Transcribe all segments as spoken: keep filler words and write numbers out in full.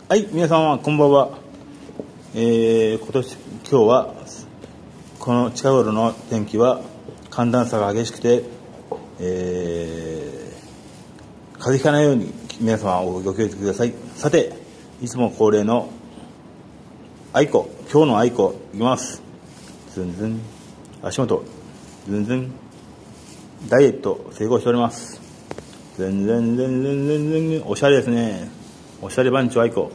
はい、皆様こんばんは。えー、今年今日はこの近頃の天気は寒暖差が激しくて、えー、風邪ひかないように皆様おご気をつけください。さて、いつも恒例のあいこ、今日のあいこいきます。ずんずん、足元ずんずん、ダイエット成功しております。ずんずんずんずんずんずん、おしゃれですね。おしゃれ番長あいこ。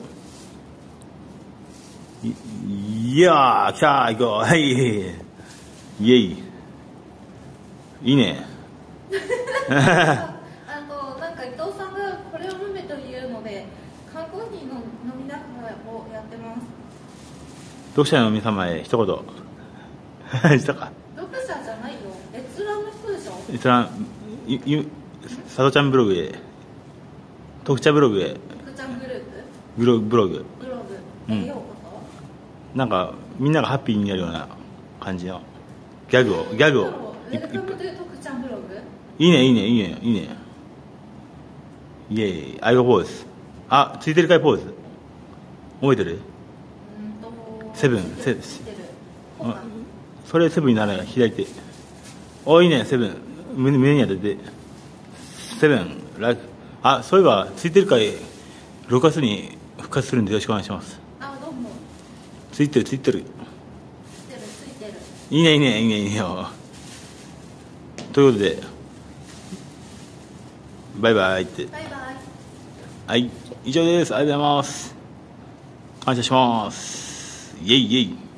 い、いやー、来たー、あいこ。はい。イエイ。いいね。 あの、なんか伊藤さんがこれを飲めというので、缶コーヒーの飲みながらをやってます。 読者の皆様へ一言。したか。 読者じゃないよ。閲覧の人でしょ。 閲覧、ゆ、ゆ、さとちゃんブログへ。徳茶ブログへ。 徳ちゃんグループブログ、ブログ。 ブログへようこそ。 なんか、みんながハッピーになるような感じのギャグを、ギャグを。 ウェルカムトゥ徳ちゃんブログ。 いいね、いいね、いいね、いいね。イエーイ、アイゴポーズ。あ、ついてるかいポーズ。覚えてる？ うんとセブン、セブン。それセブンにならない、左手。お、いいね、セブン。胸、胸に当てて。セブン、ライフ。あ、そういえば、ついてるかい、ろくがつに復活するんでよろしくお願いします。 あ、どうも。 ついてる、ついてる。 ついてる、ついてる。 いいね、いいね、いいね、いいねよ。ということで、バイバイって。 バイバイ。 はい、以上です。ありがとうございます。感謝します。イェイイェイ。